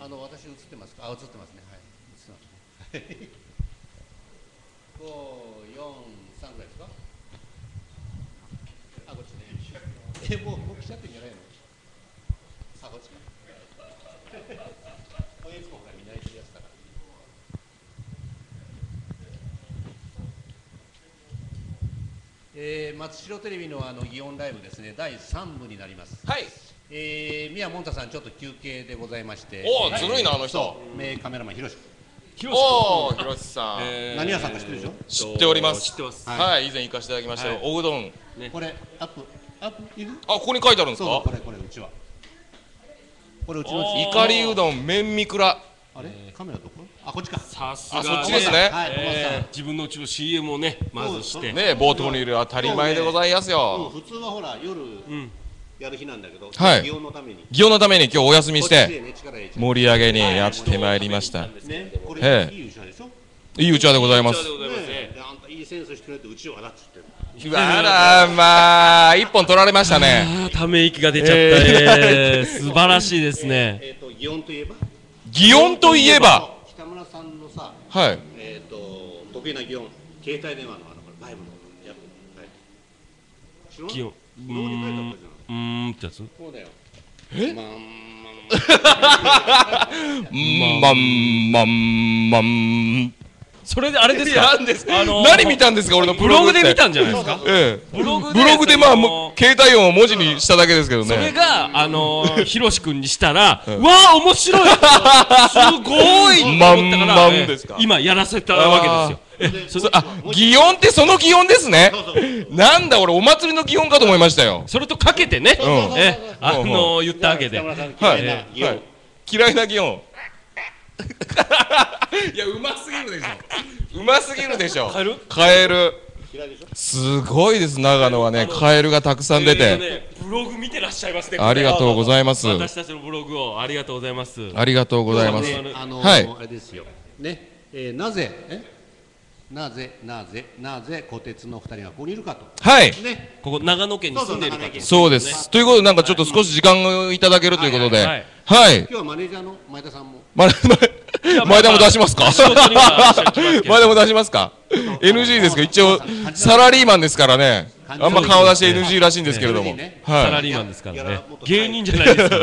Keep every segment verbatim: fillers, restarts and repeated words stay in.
の私映ってますか。あ、映ってますね。はい。映ってますね。五、四、三ぐらいですか。あ、こっちね。え、もうもう来ちゃってんじゃないの。あ、こっちか。これいつもほらみんなやってるやつだから。えー、松代テレビのあの祇園ライブですね、だいさんぶになります。 はい。 えー、宮もんたさんちょっと休憩でございまして。 おお、ずるいなあの人。 名カメラマンひろし。 おお、ひろしさん。 何屋さんか知ってるでしょ。 知っております。 知ってます。 はい、以前行かせていただきましたよ。おうどん。 これアップアップいる？ あ、ここに書いてあるんですか。 これこれうちは。これうちの。 いかりうどん麺みくら。 あれカメラどこ？あ、こっちか。 さすが。 あ、そっちですね。 はい、 自分のうちの シーエム をねまずしてね、冒頭にいる当たり前でございますよ。 普通はほら夜やる日なんだけど、 はい。 祇園のために。 祇園のために今日お休みして盛り上げにやってまいりました。 ね、これいいうちわでしょ。 いいうちわでございます。 あんたいいセンスしてくれてうちわだっつってる。 あらまあ一本取られましたね。 ため息が出ちゃった。素晴らしいですね。 えっと祇園といえば。 祇園といえば。 北村さんのさ。 はい。 えっと得意な祇園、携帯電話のあのライブのやつ。 祇園。うーん。うーんってやつ。 そうだよ。 え？ まんまんまんまん。 それであれですか。 何見たんですか俺のブログで見たんじゃないですか。 ええ。ブログでブログでまあ携帯音を文字にしただけですけどね。 それがあのひろし君にしたら、わあ面白い。すごい。 まんまんですか。 今やらせたわけですよ。 あ、祇園ってその祇園ですね。なんだ俺お祭りの祇園かと思いましたよ。 それとかけてね。え、あの言ったわけで。はい。 嫌いな祇園。いや、うますぎるでしょ。うますぎるでしょ。カエル。カエル。すごいです。長野はね、カエルがたくさん出て。 ブログ見てらっしゃいますね。 ありがとうございます。 私たちのブログをありがとうございます。 ありがとうございます。 あのはい。 あれですよ。ね、なぜなぜなぜなぜ小鉄の二人がここにいるかと。 はい。 ね、 ここ長野県に住んでいるかと。 そうです。ということでなんかちょっと少し時間をいただけるということで、はい。 今日はマネージャーの前田さんも。 前田も出しますか。前田も出しますか。エヌジー ですか。一応サラリーマンですからね。あんま顔出し エヌジー らしいんですけれども。 サラリーマンですからね。芸人じゃないですから。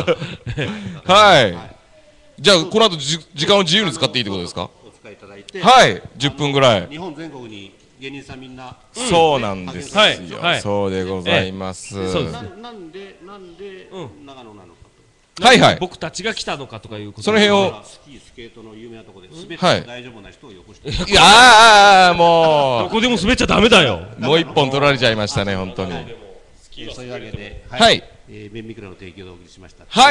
はい。じゃあこの後時間を自由に使っていいってことですか。 お使いいただいて。 はい。じゅっぷんぐらい。 日本全国に芸人さんみんな。 そうなんですよ。そうでございます。 なんでなんで長野なのか。 はいはい。 僕たちが来たのかとかいうこと。 その辺を。 スキースケートの有名なところで滑って大丈夫な人をよこして。 いやああもう。 どこでも滑っちゃダメだよ。 もう一本取られちゃいましたね本当に。 そういうわけで。 はい。 麺みくらの提供でお送りしました。 はい。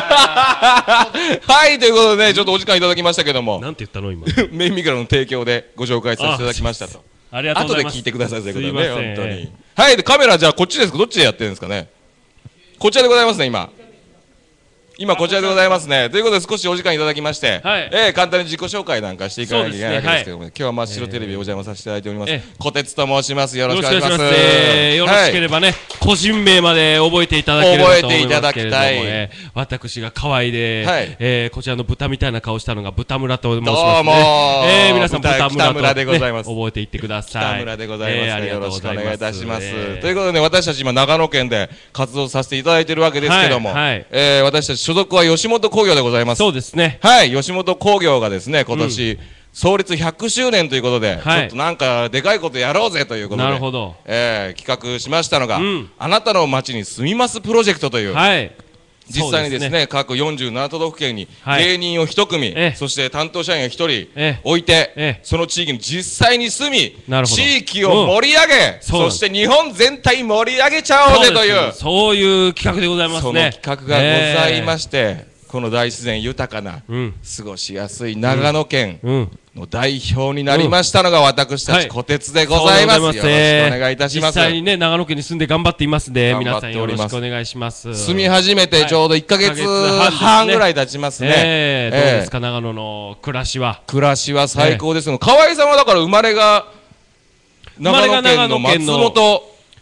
はいということでちょっとお時間いただきましたけども。 なんて言ったの今。 麺みくらの提供でご紹介させていただきましたと。 ありがとうございます。 後で聞いてくださいということでね本当に。はいでカメラじゃあこっちですかどっちでやってるんですかね。こちらでございますね今。今こちらでございますね。ということで少しお時間いただきまして、え簡単に自己紹介なんかしていかなきゃいけないわけですけども、今日は真っ白テレビお邪魔させていただいております。小鉄と申します。よろしくお願いします。 よろしければね、個人名まで覚えていただければと思いますけれども、私が可愛いで、こちらの豚みたいな顔したのが豚村と申しますね。皆さん豚村でございます。覚えていってください。 北村でございます。よろしくお願いいたします。ということで私たち今長野県で活動させていただいているわけですけども、私たち所属は吉本興業でございます。 そうですね。 はい、吉本興業がですね、今年、創立ひゃくしゅうねんということで、ちょっとなんかでかいことやろうぜということで、なるほど。えー、企画しましたのが、あなたの街に住みますプロジェクトという。はい。実際にですね、各よんじゅうなな都道府県に芸人を一組、そして担当社員を一人置いて、その地域に実際に住み、地域を盛り上げ、そして日本全体盛り上げちゃおうぜという、 そういう企画でございますね。 その企画がございまして、この大自然豊かな、過ごしやすい長野県の代表になりましたのが私たち小鉄でございます。よろしくお願いいたします。 実際にね長野県に住んで頑張っていますので皆さんよろしくお願いします。 住み始めてちょうどいっかげつはんぐらい経ちますね。 どうですか長野の暮らしは。 暮らしは最高です。河合さんはだから生まれが長野県の松本。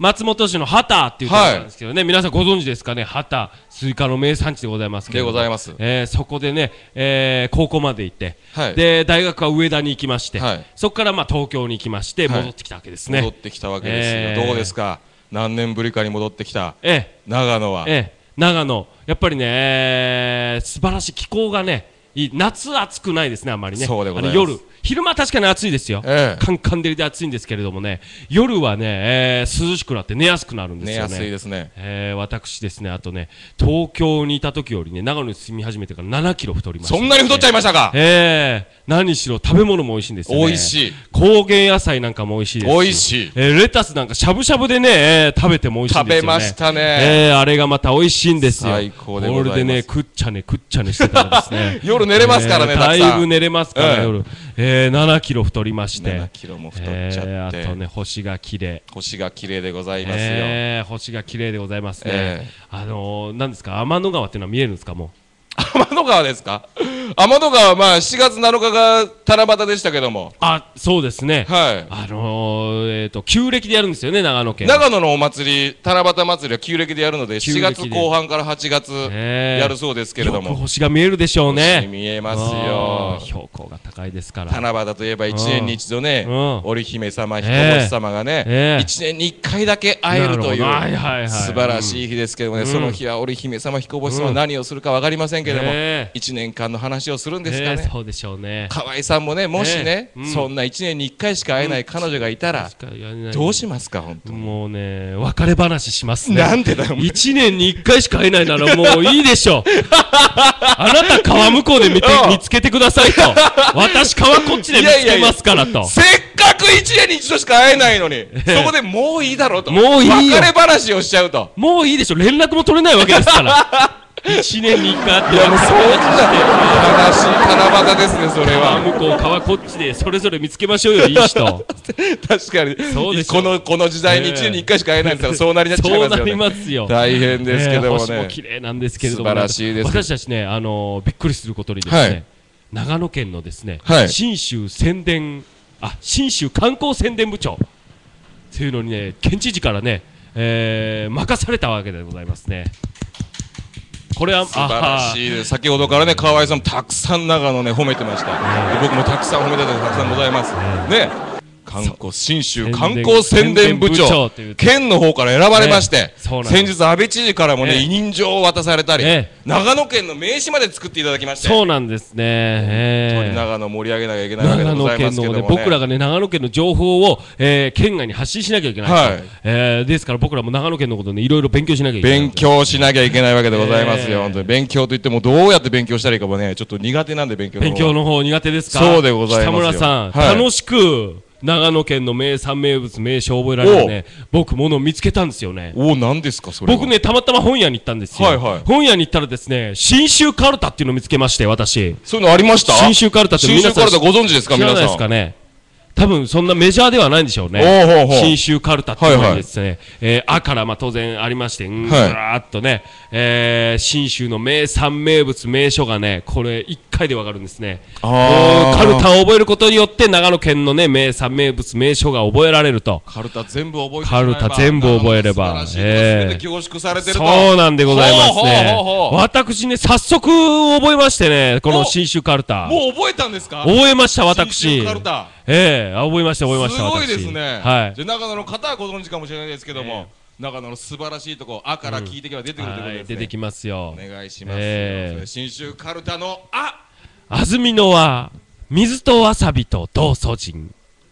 松本市の畑っていうところなんですけどね、皆さんご存知ですかね。畑スイカの名産地でございますけどでございます、 えー、そこでね、えー、高校まで行って、はい、で大学は上田に行きまして、はい、そこからまあ東京に行きまして戻ってきたわけですね、 はい、戻ってきたわけですよ、えー、どうですか、何年ぶりかに戻ってきた、ええ、長野は、 ええ、長野やっぱりね、えー、素晴らしい気候がねいい。夏暑くないですね、あんまりね。 そうでございます。 夜昼間は確かに暑いですよ、ええ、カンカン照りで暑いんですけれどもね、夜はね、えー、涼しくなって寝やすくなるんですよね。 寝やすいですね、 えー、私ですね、あとね東京にいた時よりね長野に住み始めてからななキロ太りました、ね、 そんなに太っちゃいましたか。 えー、何しろ食べ物も美味しいんですよね。 美味しい。 高原野菜なんかも美味しいですし、 美味しい、 えー、レタスなんかしゃぶしゃぶでね、えー、食べても美味しいんですよね。 食べましたね、 えー、あれがまた美味しいんですよ。 最高でございます。 これでねくっちゃね食っちゃねしてたらですね夜寝れますからね、 えー、 たくさんだいぶ寝れますから、ね、夜、えー、ななキロ太りまして、 ななキロも太っちゃって、えー、あとね星が綺麗星が綺麗でございますよ、 えー、星が綺麗でございますね、えー、あのー、なんですか天の川っていうのは見えるんですか。もう天の川ですか。天の川はまあしがつなのかが七夕でしたけども、 あ、そうですね、はい、あのー、えっ、ー、と旧暦でやるんですよね、長野県。 長野のお祭り、七夕祭りは旧暦でやるのでしがつこう半からはちがつやるそうですけれども、 よく星が見えるでしょうね。 星見えますよ。 標高が高いですから。 七夕といえばいちねんに一度ね、織姫様、彦星様がね、えー、いちねんにいっかいだけ会えるという素晴らしい日ですけどもね、うん、その日は織姫様、彦星様は何をするか分かりませんけれども、えー、いちねんかんの話をするんですかね。 えー、そうでしょうね。 河合さんもね、もしね、えーうん、そんないちねんにいっかいしか会えない彼女がいたら、うん、どうしますか。本当にもうね、別れ話しますね。 なんでだよ。 いちねんにいっかいしか会えないならもういいでしょあなた川向こうで見て見つけてくださいと私川こっちで見つけますからと。いやいやいや、 せっかくいちねんに一度しか会えないのにそこでもういいだろうと、 もういいよ、 別れ話をしちゃうと、 もういいでしょ、連絡も取れないわけですからいちねんにいっかいあって、いやもうそんな悲しい七夕ですね、それは。 向こう川こっちでそれぞれ見つけましょうよ、いい人確かにこのこの時代にいちねんにいっかいしか会えないんですから、そうなりなっちゃいますよね。 そうなりますよ。 大変ですけどもね、 えー、星も綺麗なんですけれども、 素晴らしいです。 私たちね、あのー、びっくりすることにですね、はい、長野県のですね、はい、信州宣伝あ信州観光宣伝部長というのにね、県知事からね、えー、任されたわけでございますね。これは素晴らしいです。先ほどからね、河合さんもたくさん長野ね褒めてました、ね、僕もたくさん褒めてたたくさんございますね。観光信州観光宣伝部長、県の方から選ばれまして、先日安倍知事からもね委任状を渡されたり、長野県の名刺まで作っていただきまして、 そうなんですね。 本当に長野盛り上げなきゃいけないわけでございますけどもね、 僕らがね長野県の情報を県外に発信しなきゃいけない。ですから僕らも長野県のことねいろいろ勉強しなきゃいけない。 勉強しなきゃいけないわけでございますよ。本当に勉強といってもどうやって勉強したらいいかもねちょっと苦手なんで、勉強の方勉強の方苦手ですか。 そうでございますよ。 北村さん、楽しく長野県の名産名物名所を覚えられるね、僕ものを見つけたんですよね。 おお、何ですかそれは。僕ねたまたま本屋に行ったんですよ、はいはい、本屋に行ったらですね信州カルタっていうのを見つけまして、私そういうのありました。 信州カルタって皆さん信州カルタご存知ですか。皆さん知らないですかね。多分そんなメジャーではないんでしょうね。信州カルタっていうのはですね、えあからまあ当然ありまして、うんずらーっとね、え信州の名産名物名所がねこれいっかいでわかるんですね。カルタを覚えることによって長野県のね名産名物名所が覚えられると。 カルタ全部覚えてカルタ全部覚えれば、 え凝縮されてると。 そうなんでございますね。私ね早速覚えましてね、この信州カルタ。 もう覚えたんですか。 覚えました私。 信州カルタ。 ええー、覚えました覚えました。 すごいですね。 はい。 じゃ長野の方はご存知かもしれないですけども、えー、長野の素晴らしいところ、あから聞いていけば出てくるということですね。はい、 出てきますよ。 お願いします。えー、信州カルタのあ、 安曇野は水とわさびと道祖神。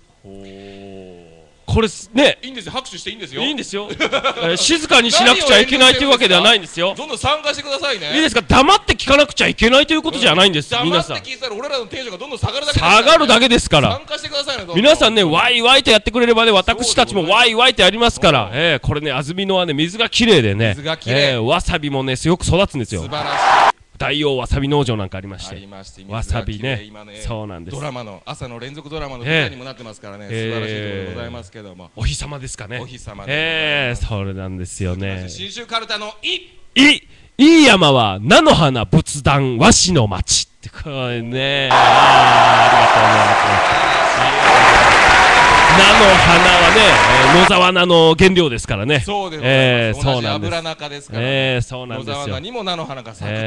これね、 いいんですよ、拍手していいんですよ。 いいんですよ。えー、静かにしなくちゃいけないというわけではないんですよ。 どんどん参加してくださいね。 いいですか、黙って聞かなくちゃいけないということじゃないんです。うん、皆さん。 黙って聞いたら俺らのテンションがどんどん下がるだけですから、ね。 下がるだけですから。 参加してくださいね。 皆さんね、ワイワイとやってくれればね、私たちもワイワイとやりますから。えー、これね、安曇野はね、水がきれいでね、 水がきれい。 えー、わさびもね、よく育つんですよ。 素晴らしい。 大王わさび農場なんかありまして、わさびね、 ねそうなんです。 ドラマの朝の連続ドラマの舞台にもなってますからね、えー、素晴らしいところでございますけども、 お日様ですかね。 お日様で、 えー、それなんですよね。 信州カルタのいいいい山は菜の花仏壇和紙の町ってこれね、あありがとうございます。 はね野沢菜の原料ですからね。 そうでございます。同じ油中ですからね。 そうなんですよ。 野沢菜にも菜の花が咲くという。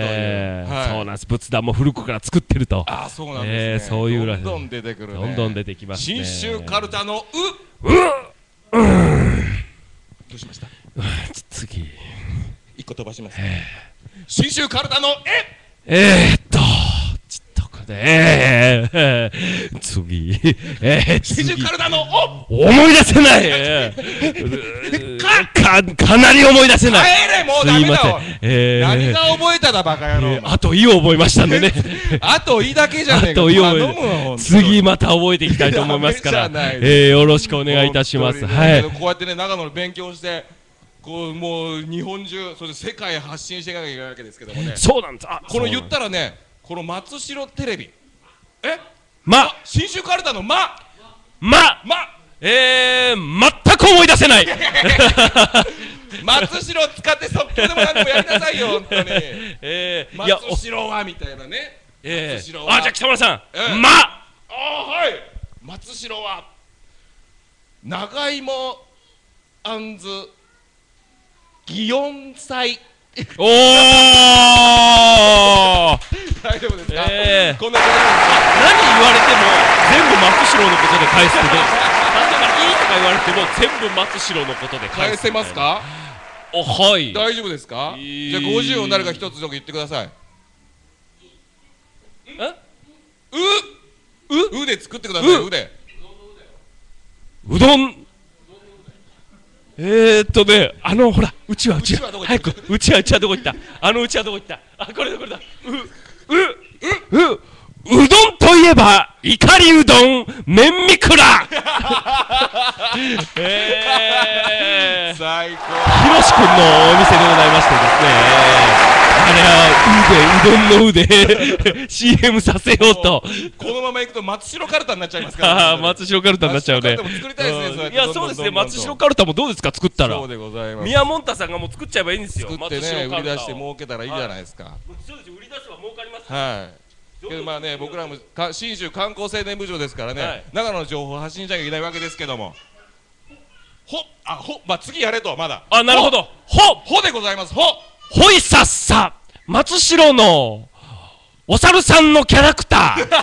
そうなんです。仏壇も古くから作ってると。 あ、そうなんですね。 そういうどんどん出てくるね。 どんどん出てきますね。 信州カルタのううどうしました？ 次一個飛ばします。信州カルタのええーっとちょっとこれええー、次えー、 信州カルタのお思い出せないかかかなり思い出せない。 帰れもうダメだよ。えー、何が覚えただバカ野郎。 えー、あといを覚えましたんでね。 あといだけじゃねえか。 あといを覚え次また覚えていきたいと思いますからえー、よろしくお願いいたします。はい。 こうやってね長野の勉強してこうもう日本中そして世界へ発信していかなきゃいけないわけですけどもね。 そうなんです。 あこの言ったらねこの松代テレビえま信州カルタのまままえー、全く思い出せない松代使って即興でも何でもやりなさいよ本当に。 えー、 松代はみたいなね。 えー、あじゃあ北村さん、えー、まあはい松代は長芋あんず祇園祭おお大丈夫ですか？ えー、 こんな大丈夫ですか？ 何言われても全部松代のことで返すけど例えばいいとか言われても全部松代のことで返す。 返せますか？ おはい大丈夫ですか？じゃあごじゅうを誰か一つだけ言ってください。うううで作ってください。うでうどんえーっとねあのほらうちはうちは早くうちはうちはどこ行ったあのうちはどこ行ったあこれだこれだうううううどんといえばいかりうどん麺みくらえー最高ひろしくんのお店でございましてですねあれはうでうどんのうで シーエム させようとこのままいくと松代カルタになっちゃいますからああ松代カルタになっちゃうね。 作りたいですね。 いやそうですね松代カルタもどうですか作ったら。 そうでございます。 宮本太さんがもう作っちゃえばいいんですよ。 作ってね売り出して儲けたらいいじゃないですか。 そうです売り出せば儲かります。 はい。けどまあね僕らも信州観光青年部長ですからね長野の情報を発信しなきゃいけないわけですけども。ほあほまあ次やれとまだ。 あなるほど。ほほでございます。ほほいさっさ松代のお猿さんのキャラクター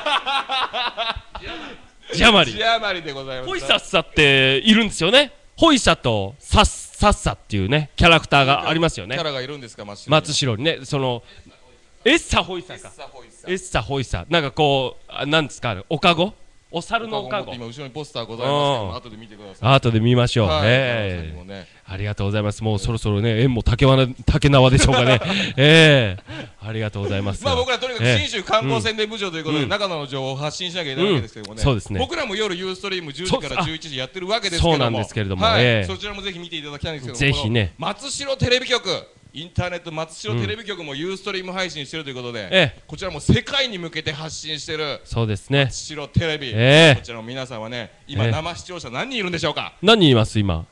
字余り字余りでございます。 ほいさっさっているんですよね。ほいさとさっさっさっていうねキャラクターがありますよね。 キャラがいるんですか松代松代にねそのエッサホイサかエッサホイサなんかこうなんですかおかごお猿のおかご今後ろにポスターございますけど後で見てください。 後で見ましょう。ええありがとうございます。もうそろそろね縁も竹縄竹縄でしょうかね。ええありがとうございます。 まあ僕らとにかく信州観光宣伝部長ということで長野の情報を発信しなきゃいけないわけですけどもね。 そうですね。 僕らも夜ユーストリームじゅうじからじゅういちじやってるわけですけども。 そうなんですけれどもそちらもぜひ見ていただきたいんですけどもぜひね松代テレビ局インターネット松代テレビ局もユーストリーム配信してるということで、 ええ、 こちらも世界に向けて発信してるそうですね松代テレビ、 ええ、 こちらの皆さんはね今、ええ、生視聴者何人いるんでしょうか。 何人います今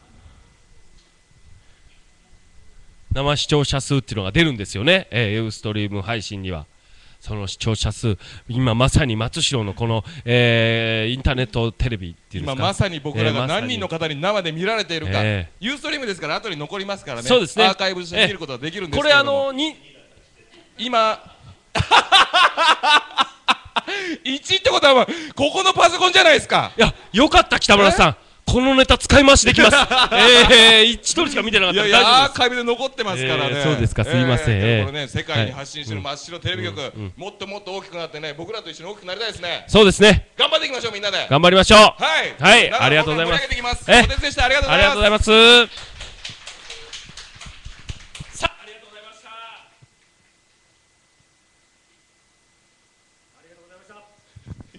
生視聴者数っていうのが出るんですよね、えー、ユーストリーム配信にはその視聴者数今まさに松代のこの、えー、インターネットテレビっていうんですか今まさに僕らが何人の方に生で見られているか、 えー、 ユーストリームですから後に残りますからね。 そうですねアーカイブして見ることができるんですけれども、 これあのに今いちってことはここのパソコンじゃないですか。 いやよかった北村さんこのネタ使い回しできます。ええ一人しか見てなかったら大丈夫です。いやアーカイブで残ってますからね。 そうですかすいません。 これね世界に発信してる真っ白テレビ局もっともっと大きくなってね僕らと一緒に大きくなりたいですね。 そうですね頑張っていきましょうみんなで頑張りましょう。 はいはいありがとうございます。 えお手伝いしてありがとうございます。 ありがとうございます。さあありがとうございました。ありがとうございました。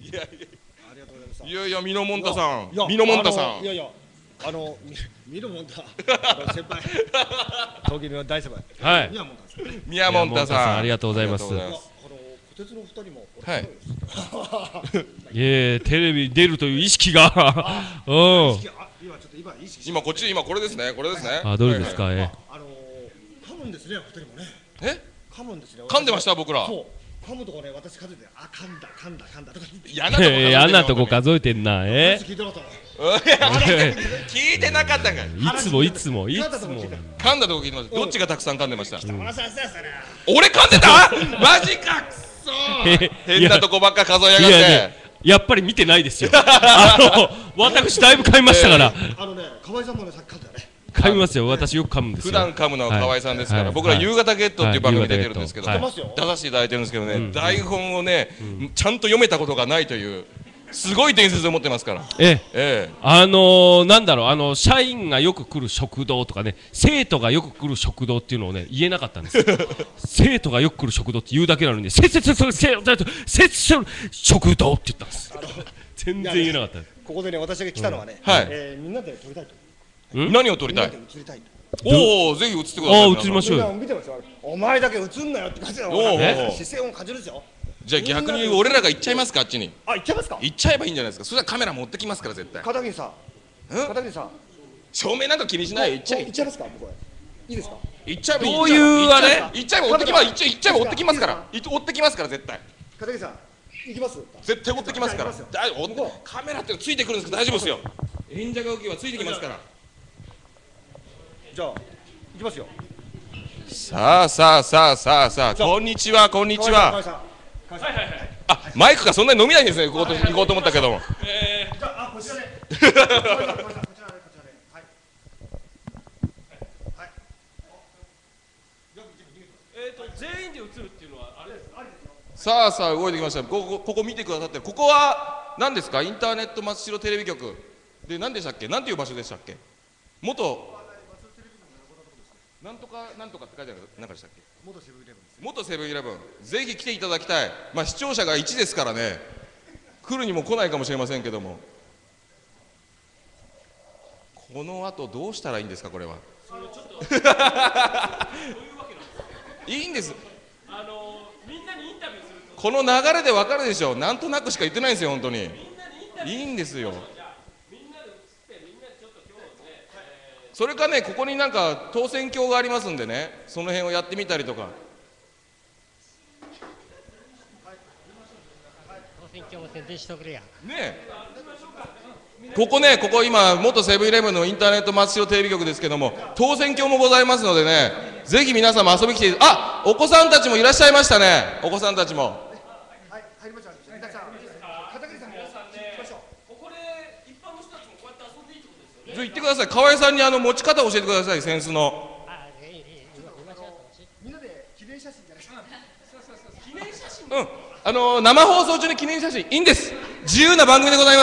いやいやいやいや、みのもんたさん、みのもんたさん。 いやいや、あの、みのもんた、先輩、東京の大先輩。はい。 宮もんたさん、 ありがとうございます。あの、 こてつの二人も。 はい。 いえ、テレビ出るという意識が。うん。 今こっち、今これですね、これですね。 あ、どれですか、え。 あの、噛むんですね、二人もね。 え。 噛むんですね。 噛んでました、僕ら。 噛むとこね、私数えて、あ、噛んだ、噛んだ、噛んだとか。 嫌なとこ数えてんな、え聞いてなかった。 聞いてなかったんかい。 いつもいつもいつも。 噛んだとこ聞いてました。どっちがたくさん噛んでました。俺噛んでた？マジか。くそ。変なとこばっか数えやがって。 やっぱり見てないですよ。あの私だいぶ噛みましたから。 あのね、河合さんもね、さっき噛んだよね。 噛みますよ。私よく噛むんですよ。 普段噛むのは河合さんですから。僕ら夕方ゲットっていう番組出てるんですけど、出させていただいてるんですけどね、台本をねちゃんと読めたことがないというすごい伝説を持ってますから。 ええ、あのなんだろう、あの社員がよく来る食堂とかね、生徒がよく来る食堂っていうのをね言えなかったんです。生徒がよく来る食堂って言うだけなのに、せせせせせせ食堂って言ったんです。全然言えなかった。 ここでね、私が来たのはね、みんなで撮りたいと。 何を撮りたい？おお、ぜひ映ってください。 ああ、映りましょうよ。 見てますよ。お前だけ映んなよって感じだよ。視線を感じるんですよ。 じゃあ逆に俺らが行っちゃいますか、あっちに。 あ、行っちゃいますか。 行っちゃえばいいんじゃないですか。そしたらカメラ持ってきますから絶対。 片桐さん。片桐さん。 照明なんか気にしない。行っちゃい。 行っちゃいますか、これ。いいですか。 行っちゃえばいい。 どういうあれ？ 行っちゃえば追ってきます。行っちゃえば追ってきますから。追ってきますから絶対。 片桐さん。行きます。 絶対追ってきますから。カメラってついてくるんですけど大丈夫ですよ。演者が受けはついてきますから。 じゃあ行きますよ。 さあさあさあさあさあ、こんにちはこんにちは。あ、マイクがそんなに伸びないんですね。行こうと行こうと思ったけども。 ええ、じゃあこちらで。こちらでこちらではい。はい。 えっと全員で映るっていうのはあれです。ありですよ。 さあさあ動いてきました。ここここ見てくださってる。ここは何ですか？インターネット松代テレビ局で何でしたっけ？なんていう場所でしたっけ？元なんとかなんとかって書いてあるなんかでしたっけ？ 元セブンイレブンです。 元セブンイレブン。ぜひ来ていただきたい。まあ視聴者がいちですからね。来るにも来ないかもしれませんけども。この後どうしたらいいんですかこれは。いいんです。 あのみんなにインタビューする。 この流れでわかるでしょ。なんとなくしか言ってないんですよ本当に。いいんですよ。それかね、ここになんか当選鏡がありますんでね、その辺をやってみたりとか。 当選鏡も宣伝しとくれや。 ねえ、ここね、ここ今元セブンイレブンのインターネット松代テレビ局ですけども、当選鏡もございますのでね、ぜひ皆様遊びに来て、あ、お子さんたちもいらっしゃいましたね。お子さんたちも。 はい、入りました。皆さん、片桐さんも来ましょう。 ここで一般の人たちもこうやって遊んでいいってことですよね。 言ってください。河合さんにあの持ち方を教えてください。センスの。 みんなで記念写真じゃないですか。 記念写真。 うん。あの生放送中に記念写真いいんです。自由な番組でございます。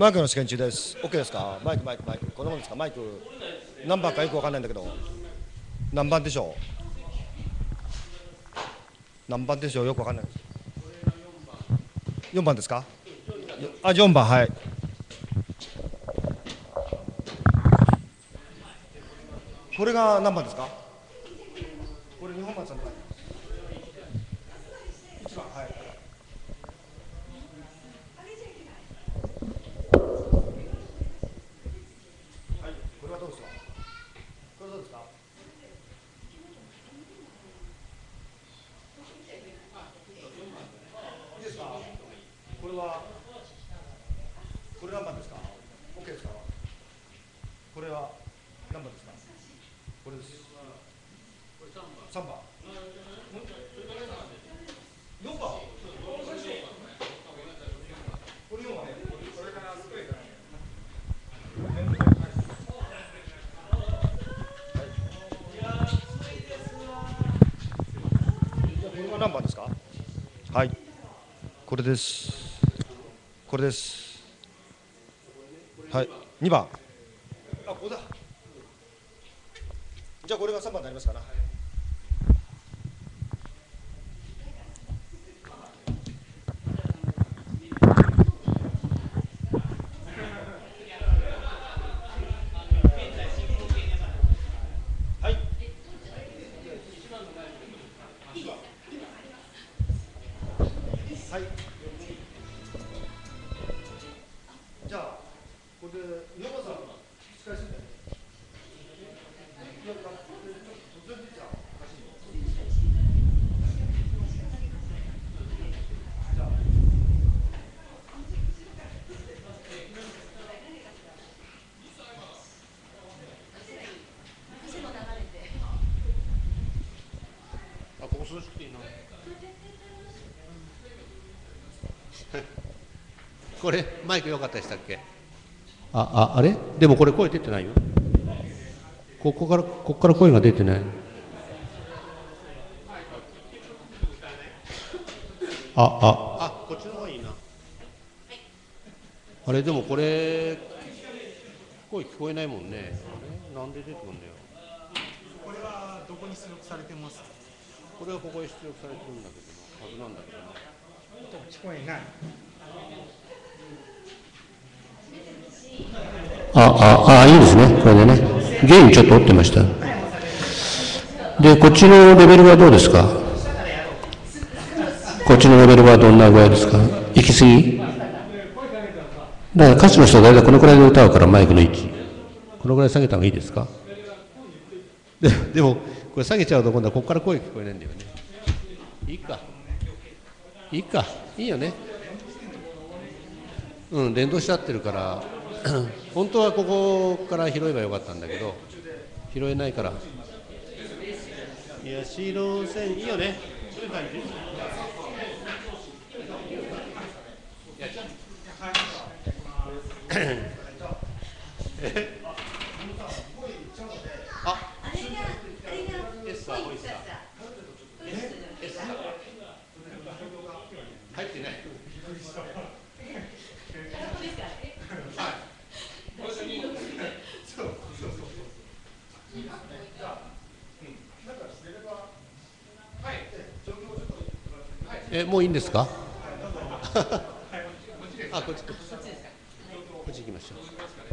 マイクの試験中です。OK ですか？マイクマイクマイク。こんなもんですか？マイク何番かよくわかんないんだけど。何番でしょう？何番でしょう？よくわかんない。よんばんですか？あ、よんばん、はい。これが何番ですか？これ日本松さんのいちばん、はい。はい、これはどうですか？これはどうですか？いいですか？これはこれ何番ですか？ OK ですか？これは何番ですか？これです。さんばん。よんばん。これよんばん。これからすごいからね。これは何番ですか？はい。これです。これです。はい。にばん。あ、ここだ。じゃあこれがさんばんになりますかな。はい。はい。じゃあこれで岩間さん使いすぎたね。 あ、ここ涼しくていいな。これマイク良かったでしたっけ？あ、あ、あれ？でもこれ声出てないよ。ここからここから声が出てない。あ、あ、あ、こっちの方がいいな。あれでもこれ声聞こえないもんね。あれなんで出てくるんだよ。 これはどこに出力されてますか？ これはここへ出力されてるんだけどはずなんだけどな。 聞こえない。 あ、あ、あ、いいですね。これでね。ゲインちょっと折ってました。で、こっちのレベルはどうですか？こっちのレベルはどんな具合ですか？行き過ぎ？だから歌手の人は大体このくらいで歌うからマイクの位置。このくらい下げた方がいいですか？で, でも、これ下げちゃうと今度はここから声聞こえないんだよね。いいか。いいか。いいよね。うん、連動しちゃってるから、本当はここから拾えばよかったんだけど、拾えないから。いや、白線、いいよね。そういう感じ。えあ、エッサー、ホイッサー。エッサー。入ってない。え、もういいんですか？あ、こっち。こっち行きましょう。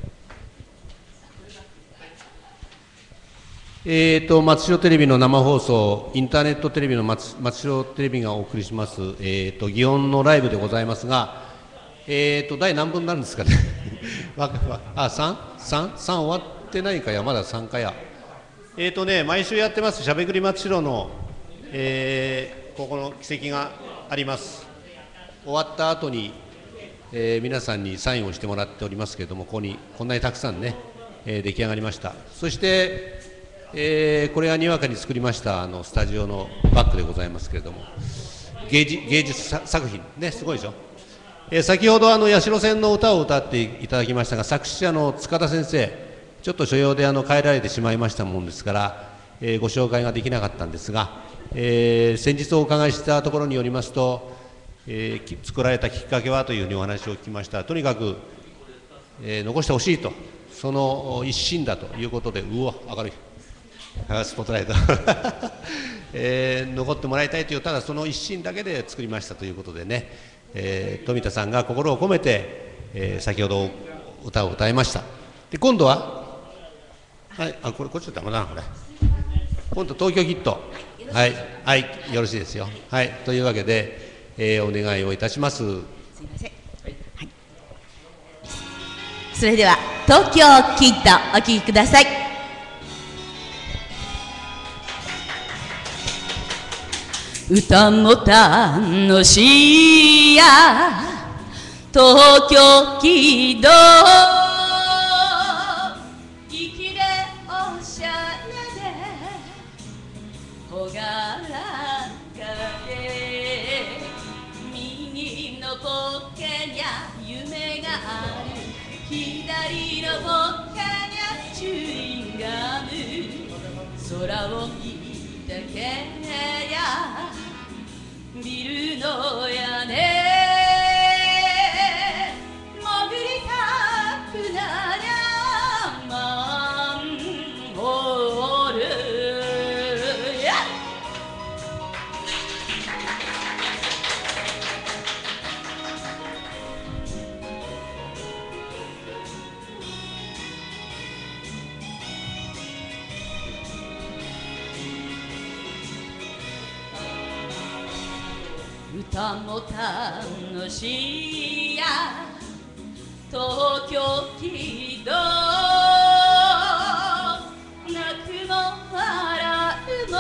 えーと、松代テレビの生放送、インターネットテレビの 松, 松代テレビがお送りします、えーと、祇園のライブでございますが、えーと、第何分になるんですかね。あ、さん?さん?さん 終わってないかや、まださんかや。えーとね、毎週やってます、しゃべくり松代の、えー、ここの奇跡があります。終わった後に、えー、皆さんにサインをしてもらっておりますけれども、ここにこんなにたくさんね、えー、出来上がりました。そして、えー、これはにわかに作りましたあのスタジオのバッグでございますけれども、芸術、芸術作品ね、すごいでしょ。えー、先ほどあの八代線の歌を歌っていただきましたが、作詞者の塚田先生、ちょっと所用であの変えられてしまいましたもんですから、えー、ご紹介ができなかったんですが、えー、先日お伺いしたところによりますと、えー、作られたきっかけはというふうにお話を聞きました。とにかく、 えー、残してほしいと、その一心だということで、うわ、明るい、スポットライト、えー、残ってもらいたいという、ただその一心だけで作りましたということでね、えー、富田さんが心を込めて、えー、先ほど歌を歌いました。で今度は、はい、あこれこっちだったまだな、これ今度東京キット、はい、はい、よろしいですよ。はい、というわけで、えー、お願いをいたします。すいません、はいはい、それでは東京キッドお聴きください。歌も楽しいや東京キッド、粋でおしゃれで朗らかで、右のポッケにゃ夢がある、左のポッケにゃチューインガム、空を見たけりゃビルの屋根潜りたくなりゃマンホール、歌も楽しいや東京キッド、泣くも笑う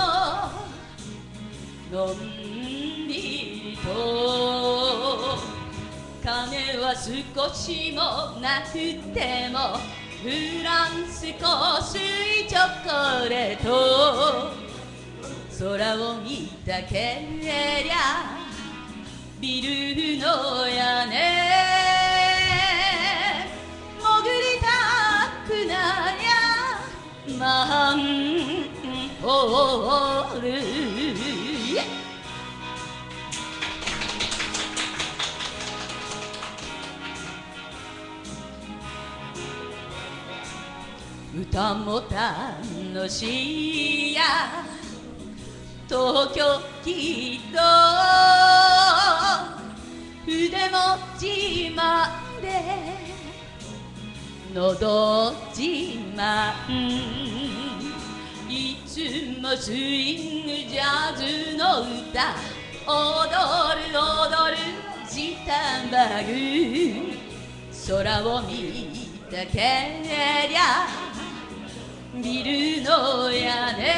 ものんびりと、金は少しもなくてもフランス香水チョコレート、空を見たけりゃビルの屋根潜りたくなりゃマンホール、歌も楽しいや東京キッド、筆も自慢でのど自慢、いつもスイングジャズの歌踊る踊るジタバグ、空を見たけりゃビルの屋根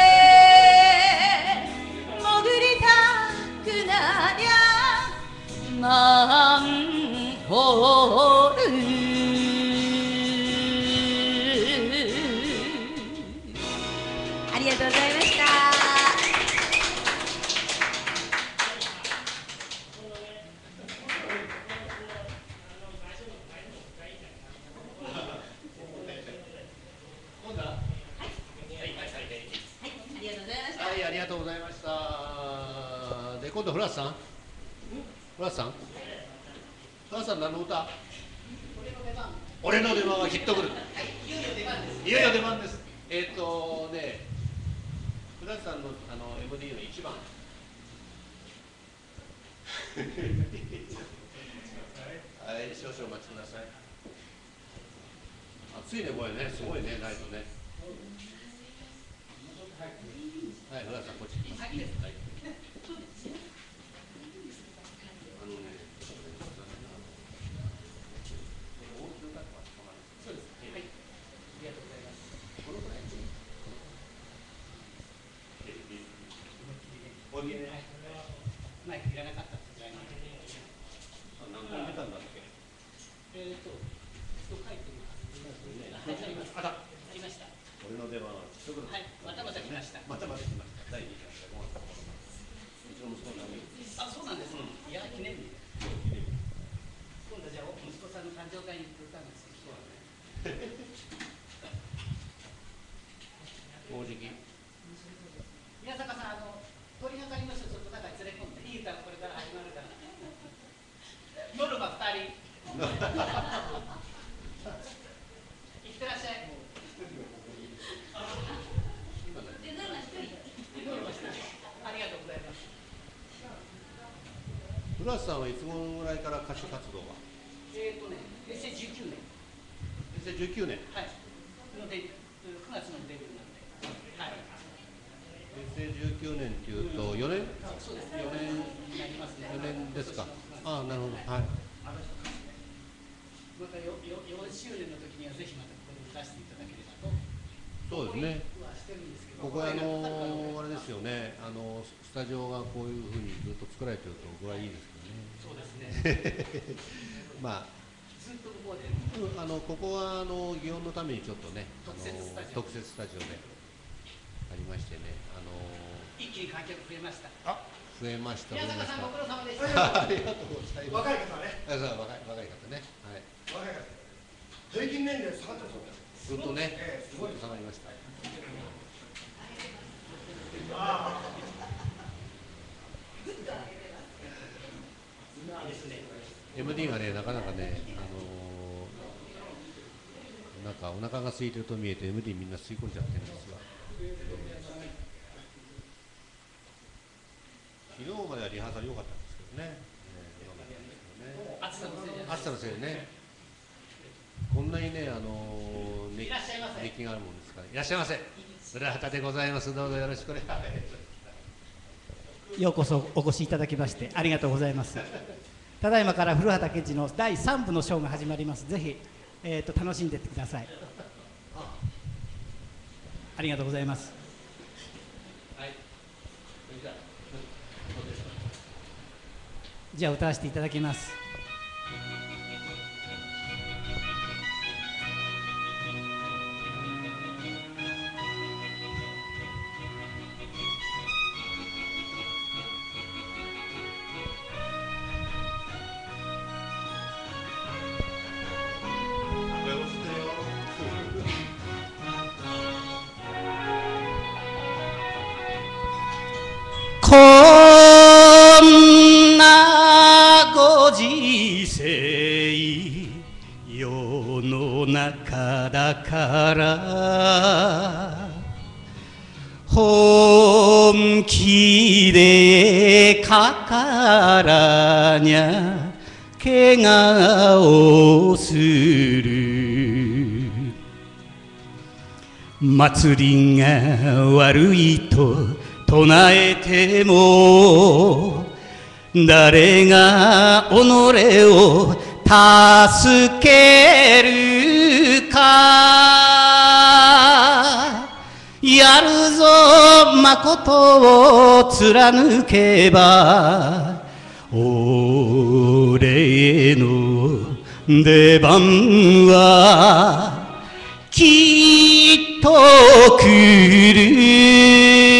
潜りたくなりゃマンホール、ありがとうございました。 ありがとうございました。で、今度フランスさん、フランスさん、フランスさん何の歌？俺の出番はきっと来る。いよいよ出番です。いよいよ出番です。えっとね、フランスさんのあの エムディー の一番。はい、少々お待ちください。暑いね、これね、すごいね、ないとね。はい、フランスさん、こっち。はい、いいです。はい。あのね、そうです。はい。ありがとうございます。このくらい。大喜利ね。マイクいらなかったってぐらいなんで。何本出たんだっけ。えっと、書いてみます。あ、ありました。俺の出番は一言。はい、またまた来ました。またまた来ました。第二回でご飯。うちの息子なんで。あ、そうなんです。いや、記念日。今度じゃあ息子さんの誕生会に行く歌なんですよ。そうだね。もうじき。宮坂さん、あの取り掛かりの人ちょっと中に連れ込んでいい歌がこれから始まるから。ノルマ二人。 古橋さんはいつ頃ぐらいから歌手活動は？ えっとね、平成じゅうきゅうねん。 平成じゅうきゅうねん。 はい。のデくがつのデビューなんで。はい。 平成じゅうきゅうねんっていうとよねん？ そうですね。よねんになりますね。 よねんですか。ああ、なるほど。はい。 またよよよんしゅうねんの時にはぜひまたここで歌わせていただければと。 そうですね。ここはあのあれですよね。あのスタジオがこういうふうにずっと作られてると僕はいいですけどね。 そうですね。 まあずっとここで。 あのここはあの祇園のためにちょっとね、 特設スタジオ。 特設スタジオでありましてね。あの一気に観客増えました。 あ、増えました。 宮坂さんご苦労様でした。 ありがとうございます。 若い方ね。 あ、そう若い若い方ね。はい。 若い方。平均年齢下がったそうです。 ずっとね、ずっと下がりました。エムディー がね、なかなかね、あのー、なんかお腹が空いてると見えて エムディー みんな吸い込んじゃってるんですが、昨日まではリハーサル良かったんですけどね、 暑さのせいで暑さのせいでね、こんなにね、あのー、熱気があるもんですから、いらっしゃいませ。古畑でございます。どうぞよろしくお願いします。 ようこそお越しいただきましてありがとうございます。ただいまから古畑健二のだいさん部のショーが始まります。ぜひ、えー、と楽しんでいってください。ありがとうございます。 はい、 じゃあ歌わせていただきます。こんなご時世世の中だから本気でかからにゃ怪我をする祭りが悪いと唱えても誰が己を助けるかやるぞ誠を貫けば俺の出番はきっと来る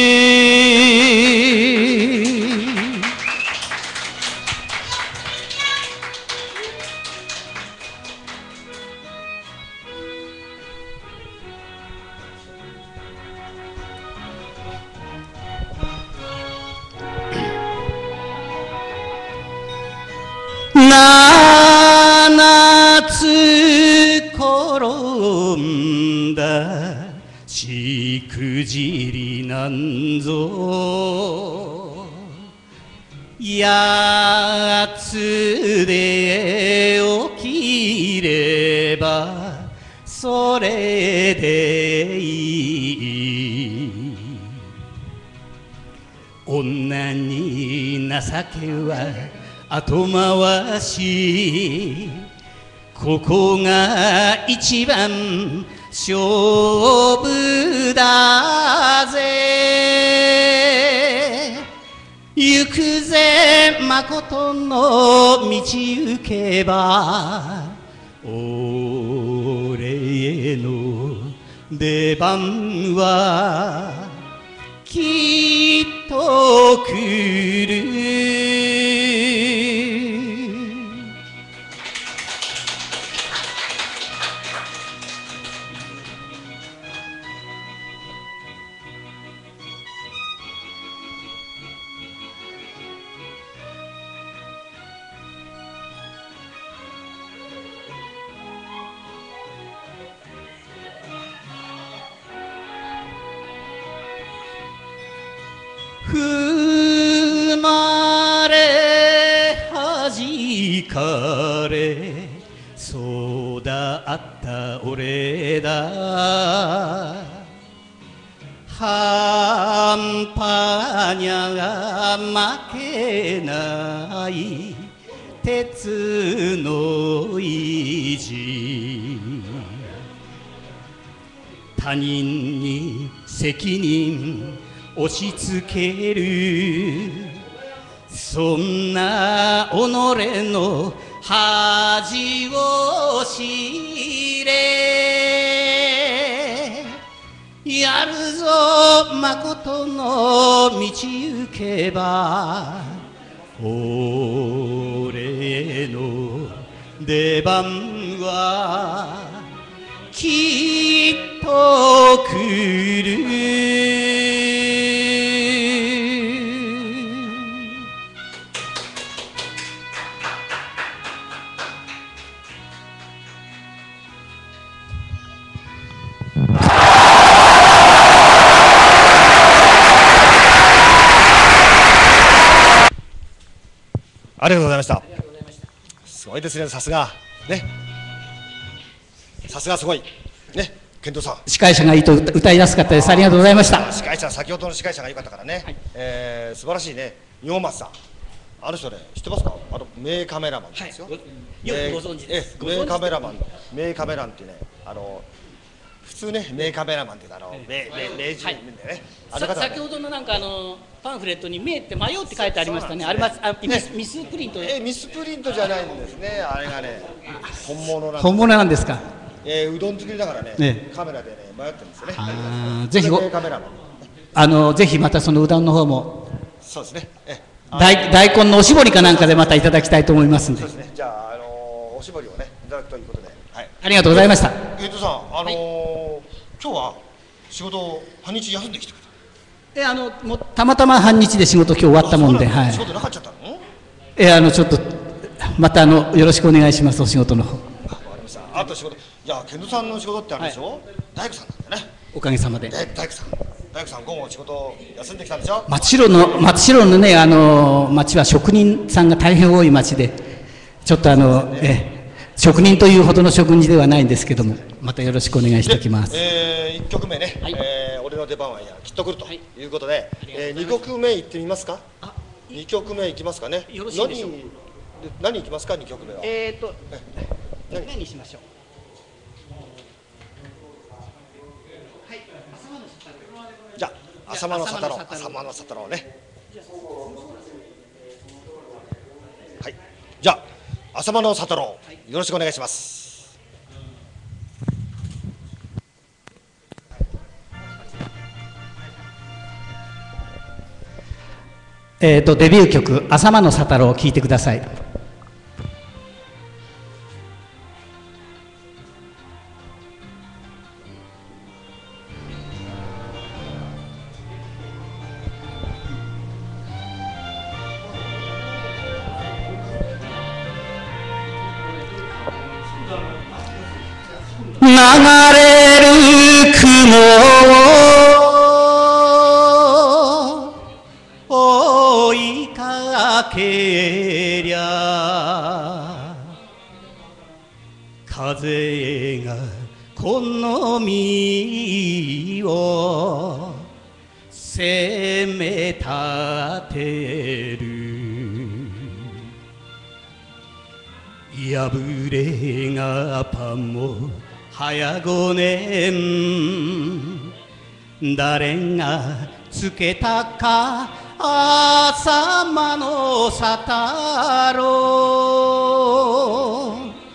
七つ転んだしくじりなんぞやつで起きればそれでいい女に情けは後回しここが一番勝負だぜ行くぜ誠の道行けば俺の出番はきっと来る生まれいかれ育った俺だ半端にゃ負けない鉄の意地他人に責任押し付けるそんな己の恥を知れやるぞ誠の道行けば俺の出番はきっと来るありがとうございました。すごいですね、さすが。ね。さすがすごい。ね、健三さん。 司会者がいいと歌いやすかったです。ありがとうございました。 司会者、先ほどの司会者が良かったからね。はい、えー、素晴らしいね。四松さん。あの人ね、知ってますか。あの名カメラマンですよ。はい、 よくご存知です。 名カメラマン、名カメラマンってね、あの。普通ね、名カメラマンってあの名名名人なんでね。 先ほどのなんかあのパンフレットに名って迷うって書いてありましたね。あれはミスプリント。 えミスプリントじゃないんですね。あれがね本物なん本物なんですか。 えうどん作りだからねカメラでね迷ってるんですよね。 ぜひ名カメラマン。 あのぜひまたそのうどんの方も。 そうですね。 大大根のおしぼりかなんかでまたいただきたいと思いますんで。 そうですね。じゃああのおしぼりをねいただくということで。 ありがとうございました。 健三さん、あのー、今日は仕事半日休んできてくれた。え、あの、もうたまたま半日で仕事今日終わったもんで、はい。 仕事なかっちゃったの？ え、あの、ちょっと、またあの、よろしくお願いします、お仕事の方。 あ、わかりました。あと仕事、いや、健三さんの仕事ってあれでしょ？はい、大工さんなんだね。 おかげさまで。 大工さん、大工さん、午後仕事休んできたんでしょ？ 松代の、松代のね、あの、町は職人さんが大変多い町で。ちょっとあの、え。職人というほどの職人ではないんですけども、またよろしくお願いしておきます。 えー、いっきょくめね、はい、えー、俺の出番はきっと来るということで、はい、えー、にきょくめいってみますか。にきょくめいきますかね。 よろしいでしょうか。 何、何いきますか、にきょくめは。 えーと、何にしましょう。 はい、じゃあ、浅間の佐太郎、浅間の佐太郎ね。はい、じゃあ。浅間の佐太郎、よろしくお願いします。 えっとデビュー曲浅間の佐太郎を聴いてください。流れる雲を追いかけりゃ風がこの身を責め立てる破れがパンも早五年誰がつけたか浅間の佐太郎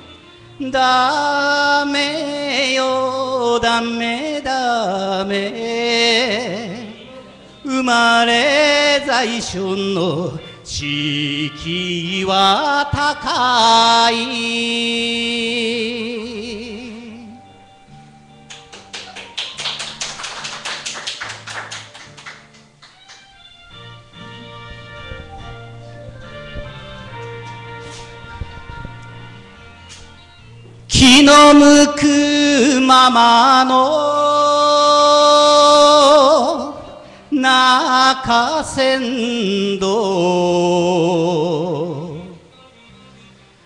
ダメよダメダメ生まれ在所の敷居は高い気の向くままの中山道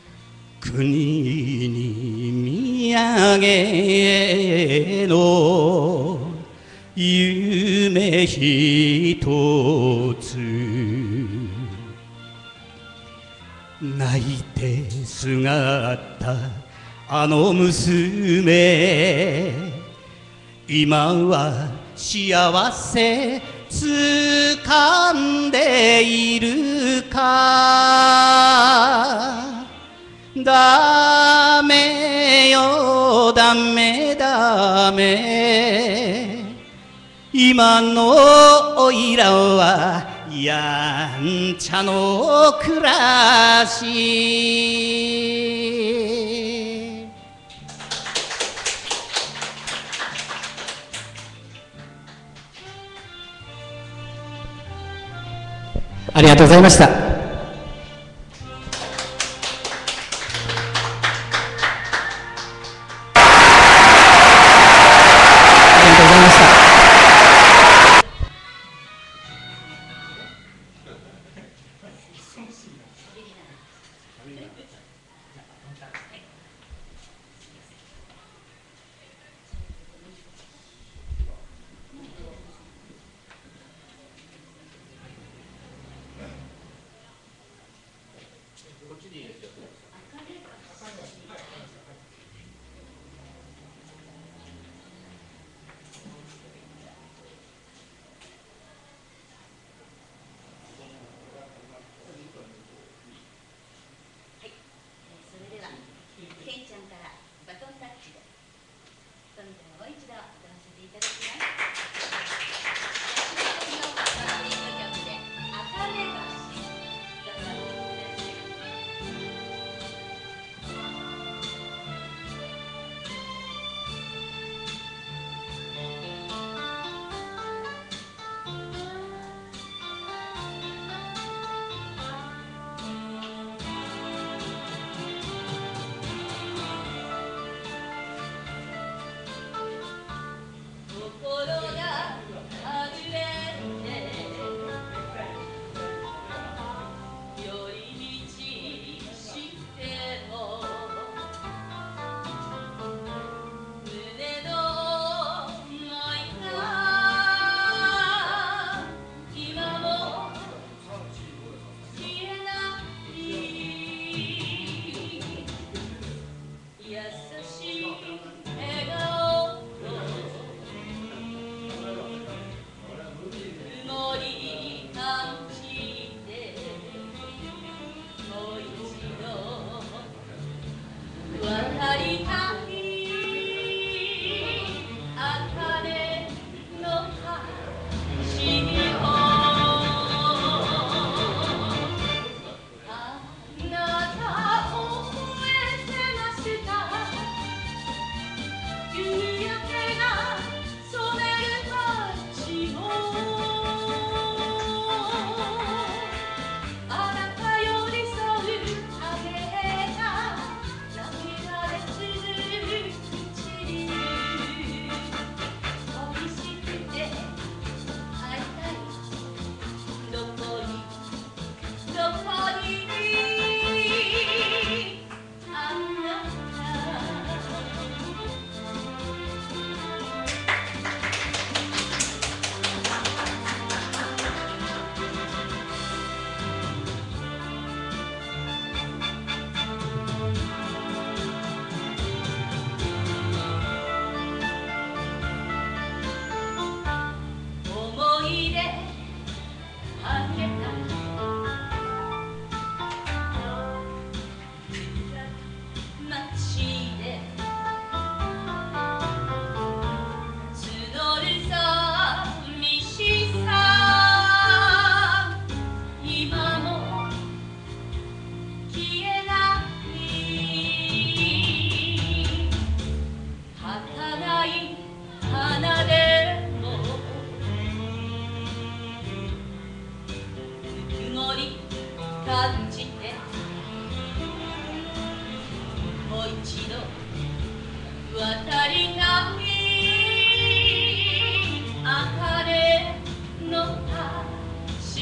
国に見上げの夢ひとつ泣いてすがったあの娘今は幸せつかんでいるかダメよダメダメ今のおいらはやんちゃの暮らしありがとうございました。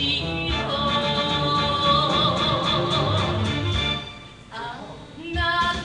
な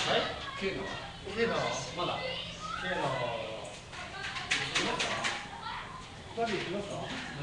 K の K のまだ K の行きますか？ふたり行きますか？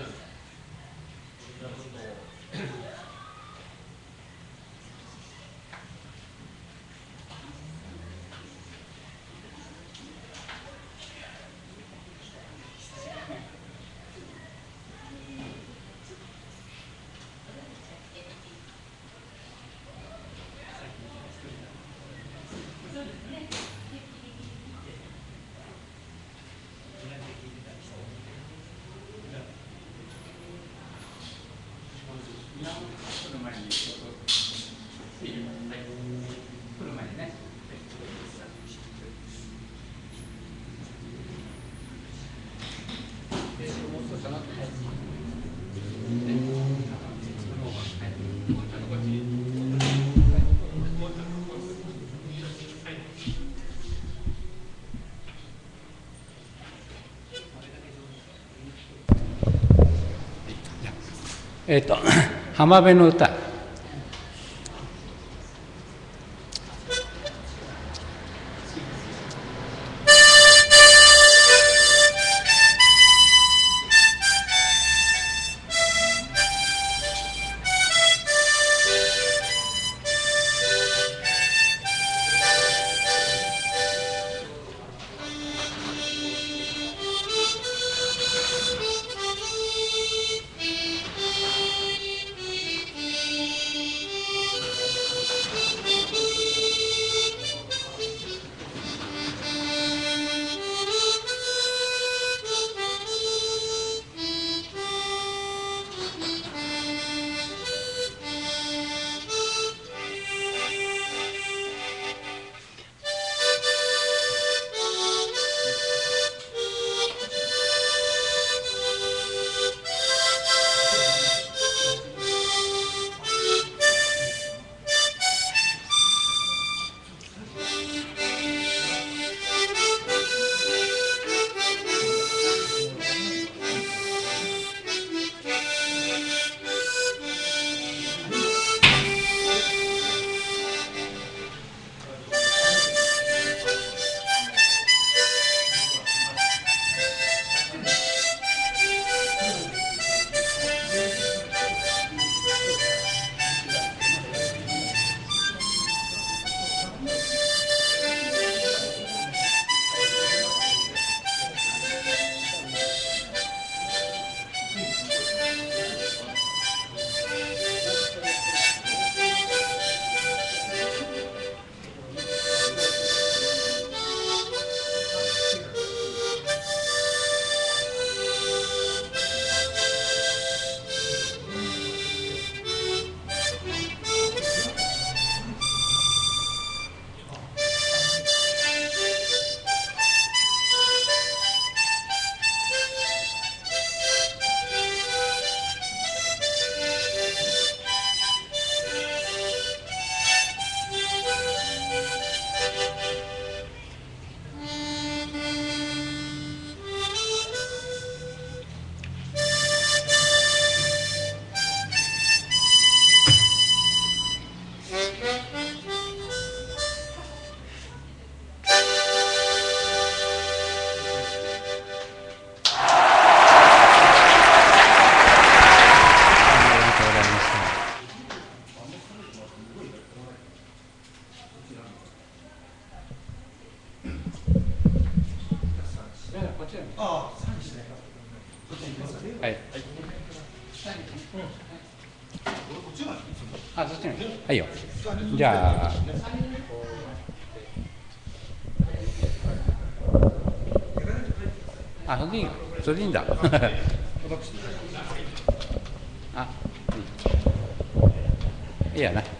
えっと浜辺の歌。はい。あ、そっちに。はいよ。じゃあ。あ、それでいい。それでいいんだ。あ、うん。いいやな。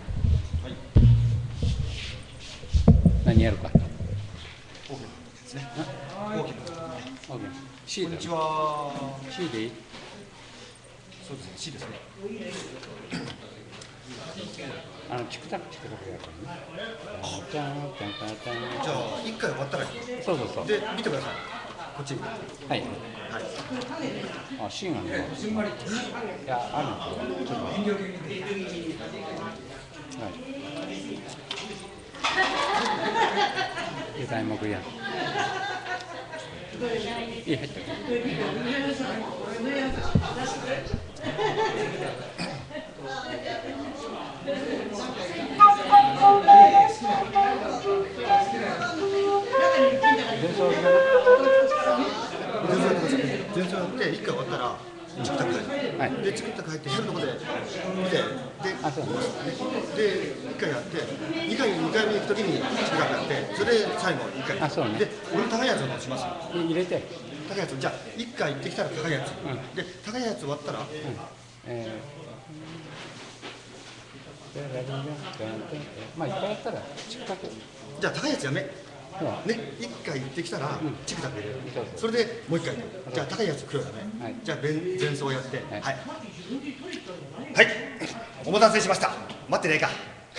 何やるか。 ですね。大きな。 こんにちは。 C でいい？ そうですね。C ですね。 あのチクタクチクタクやるからね。 じゃあ一回終わったらいい。 そうそうそう。 で見てください。こっちに。 はい。はい。あ、シーンがね。いや、あるんですよ。ちょっと。はい。 いう題目や。いい入ってる。 前奏やって一回終わったらチクタクはい、でチクタク入って変なとこで見てであそうで一回やって二回二回目行くときにチクタクやってそれで最後一回あそう、ね、で俺高いやつを直します入れて高いやつじゃあ一回行ってきたら高いやつ、うん、で高いやつ終わったら、うんえー、まあいっぱいやったらチクタクじゃあ高いやつやめね、一回行ってきたら、チクタク入れる、それでもう一回、じゃあ高いやつ黒いだね、はい、じゃあ前奏やって、はい、はい、はい、お待たせしました、待ってないか、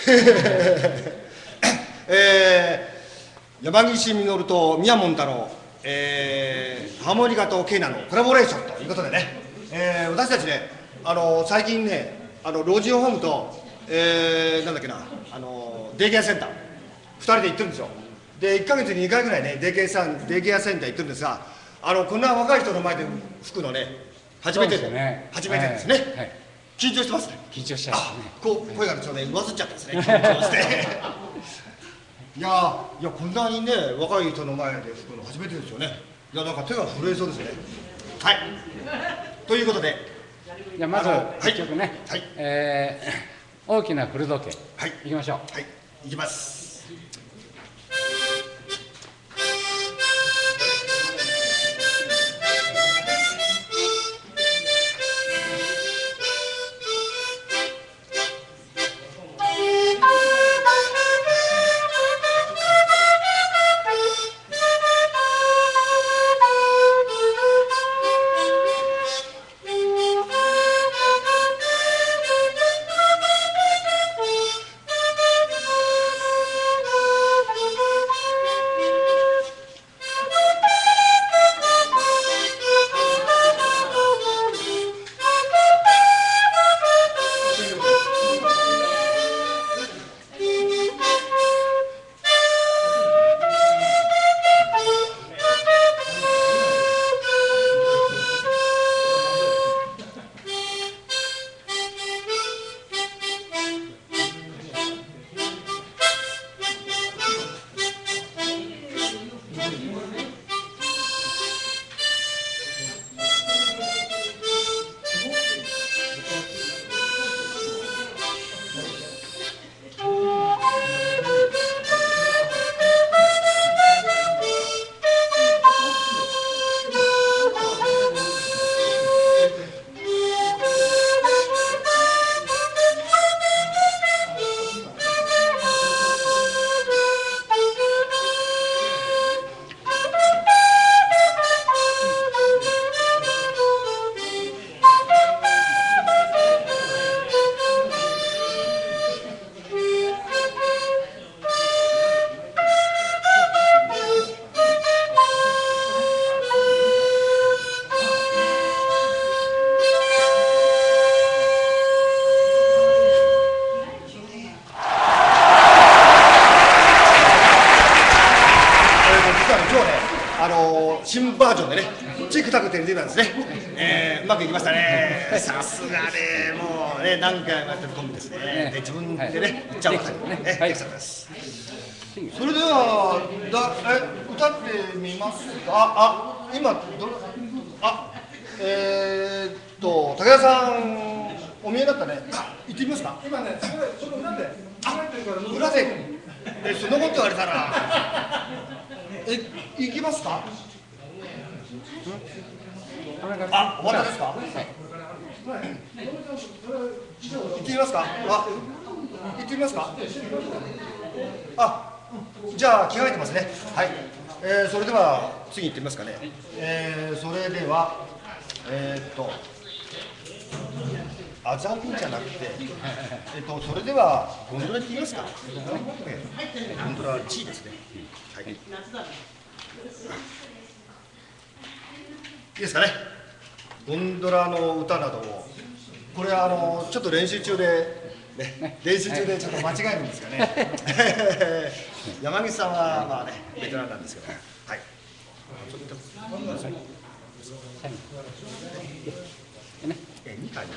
えー、山岸実と宮門太郎、えー、ハーモニカとケイナのコラボレーションということでね、えー、私たちね、あの最近ね、あの老人ホームと、えー、なんだっけな、あのデイケアセンター、ふたりで行ってるんですよ。でいっかげつににかいぐらいねデイケアセンター行ってるんですが、あのこんな若い人の前で吹くのね初めてで、ね、初めてですね、はいはい、緊張してますね。緊張しちゃいますね。こう声がちょっとね上ずっちゃったですね。緊張していやいやこんなにね若い人の前で吹くの初めてですよね。いやなんか手が震えそうですね。はいということでじゃあまずいっきょくね、はいえー、大きな古時計、はい、いきましょう。 はいいきます。新バージョンでね、チクタクって出たんですね、えー、うまくいきましたね、さすがね、もうね、何回もやってるコンビですね、で自分でね、言っちゃうわけですね、できたんです。それではだえ歌ってみますか。あ、今どあえー、っと武田さんお見えだったね。行ってみますか。今ね、その裏で、あ、裏で、えそのこと言われたら、え行きますか。あ、お待たせですか。行ってみますか。あ、行ってみますか。あ。じゃあ着替えてますね。はい。えー、それでは次行ってみますかね。えー、それではえー、っとアザミじゃなくて、えっとそれではゴンドラって言いますか。ゴンドラ G ですね。はい。いいですかね。ゴンドラの歌などをこれはあのちょっと練習中でね、練習中でちょっと間違えるんですかね。 山口さんはまあねベテランなんですけど、はい。え、二回。はい。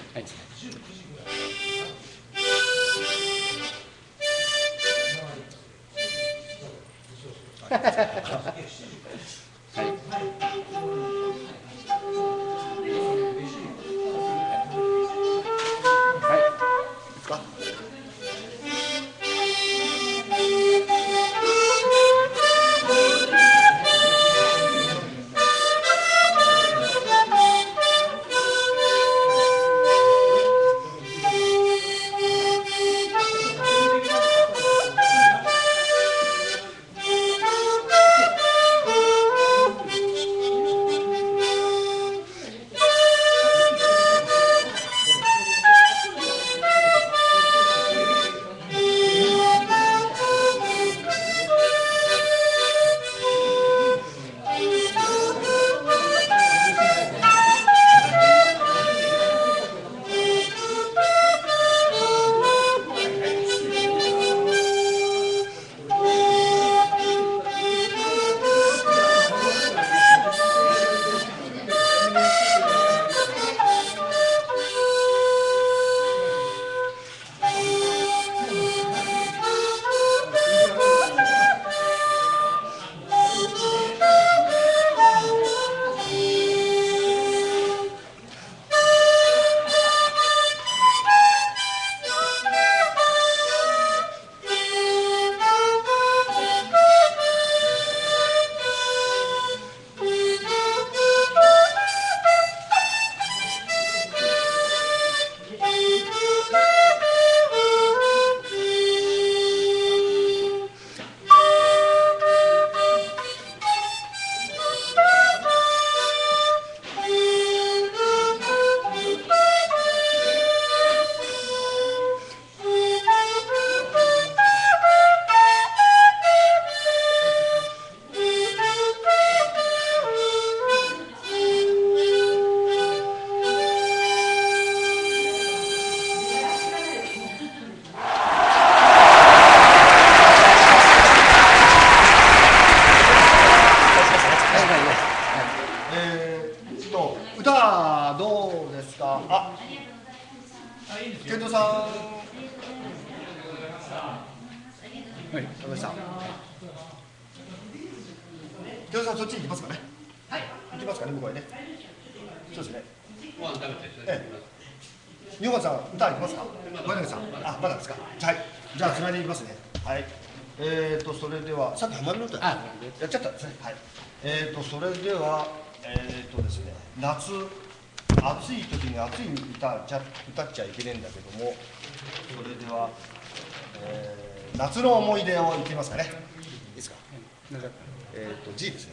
えーとそれではえーとですね夏暑い時に暑い歌歌っちゃいけないんだけども、それでは、えー、夏の思い出を言ってみますかね。いいですか。えーと G ですね。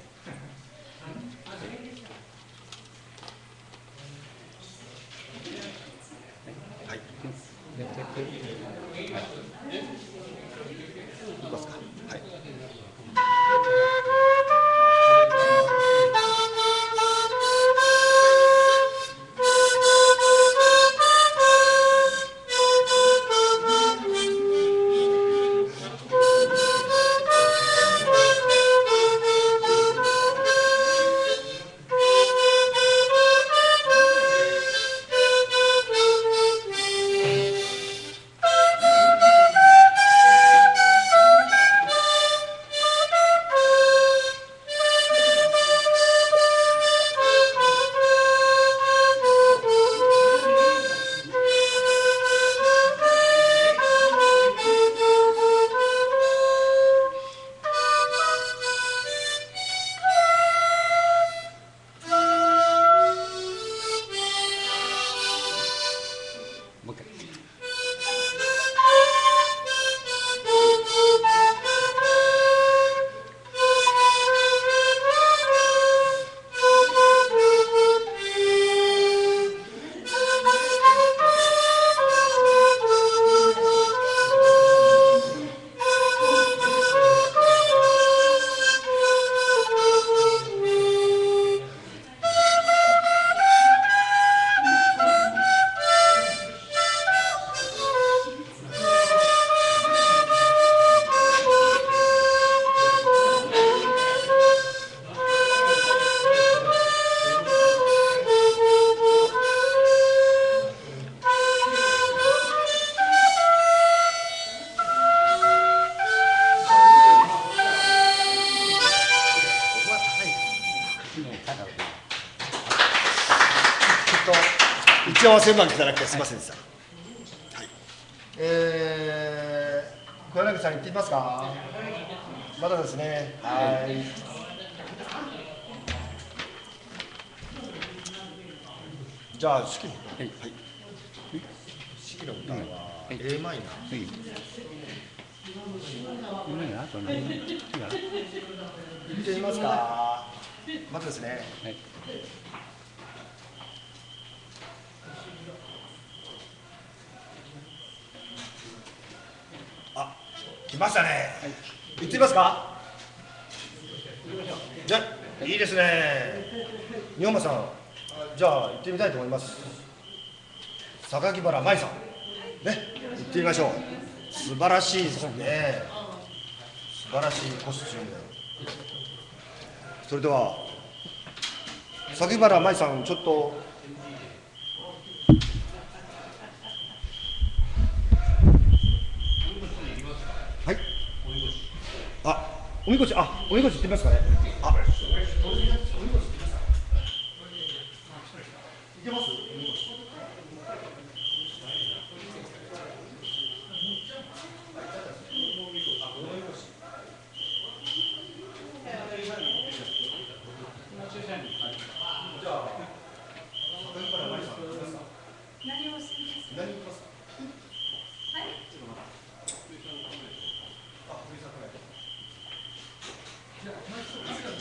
はい。いきますか。はい。 幸せうまくいただきたい。すみませんでした。はい。えー、小柳さん行ってみますか。まだですね。はい。じゃあ式の、はい、はい、式の歌は A マイナー。行ってみますか。まずですね。はい、あ、来ましたね。はい、行ってみますか。じゃ、いいですね。日本間さん。じゃあ行ってみたいと思います。榊原舞さんね、行ってみましょう。素晴らしいですね。素晴らしいコスチューム。それでは榊原舞さん、ちょっとはい。あ、おみこし、あ、おみこし行ってみますかね。あ、いけます？じゃあ、何をするんですか？何をしますか？はい。あ、